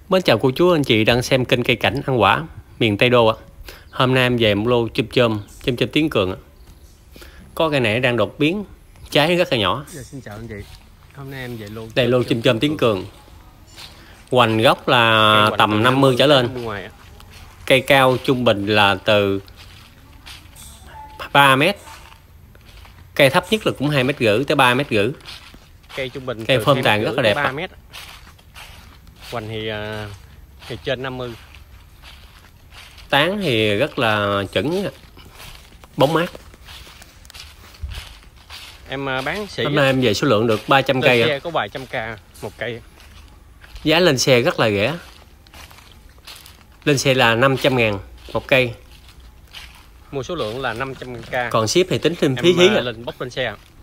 Mến chào cô chú anh chị đang xem kênh Cây Cảnh Ăn Quả miền Tây Đô ạ. Hôm nay em về một lô chôm Tiến Cường ạ. Có cây này đang đột biến, trái rất là nhỏ. Xin chào anh chị. Hôm nay em về lô đây lô chôm Tiến Cường. Hoành gốc là tầm 50 trở lên. Cây cao trung bình là từ 3 mét. Cây thấp nhất là cũng 2,5 mét tới 3,5 mét. Cây trung bình cây phơm tàn rất là đẹp. 3 mét. Hoành thì trên 50. Tán thì rất là chuẩn, bóng mát. Em bán xỉ. Hôm nay em về số lượng được 300 cây ạ. Có vài trăm k một cây. Giá lên xe rất là rẻ. Lên xe là 500.000 một cây. Mua số lượng là 500k. Còn ship thì tính thêm phí lên bốc lên xe.